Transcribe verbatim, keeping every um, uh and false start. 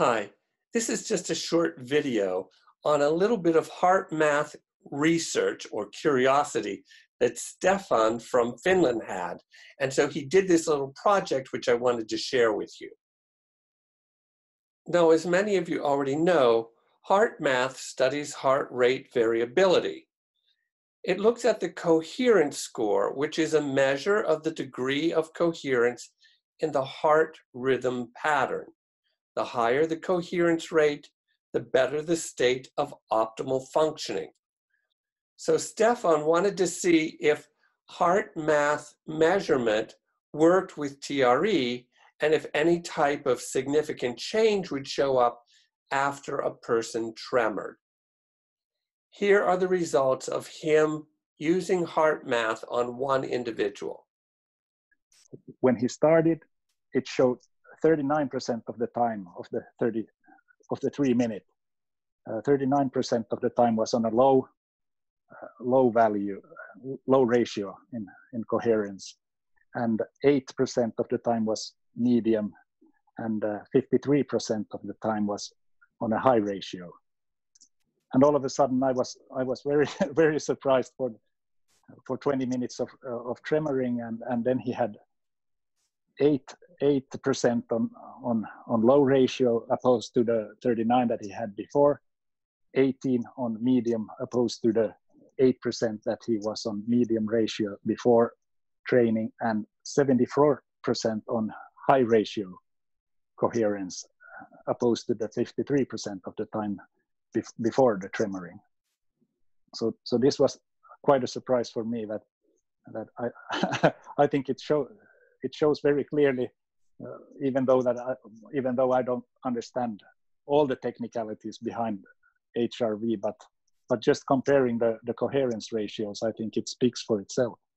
Hi, this is just a short video on a little bit of heart math research or curiosity that Stefan from Finland had. And so he did this little project which I wanted to share with you. Now, as many of you already know, heart math studies heart rate variability. It looks at the coherence score, which is a measure of the degree of coherence in the heart rhythm pattern. The higher the coherence rate, the better the state of optimal functioning. So Stefan wanted to see if heart math measurement worked with T R E and if any type of significant change would show up after a person tremored. Here are the results of him using heart math on one individual. When he started, it showed thirty-nine percent of the time of the thirty of the three minute. thirty-nine percent of the time was on a low, uh, low value, uh, low ratio in, in coherence, and eight percent of the time was medium, and uh, fifty-three percent of the time was on a high ratio. And all of a sudden, I was I was very very surprised for for twenty minutes of uh, of tremoring, and and then he had eight eight percent on on on low ratio opposed to the thirty-nine that he had before, eighteen on medium opposed to the eight percent that he was on medium ratio before training, and seventy-four percent on high ratio coherence opposed to the fifty-three percent of the time bef- before the tremoring. So so this was quite a surprise for me, that that I I think it show it shows very clearly, uh, even though that I, even though I don't understand all the technicalities behind H R V, but but just comparing the the coherence ratios, I think it speaks for itself.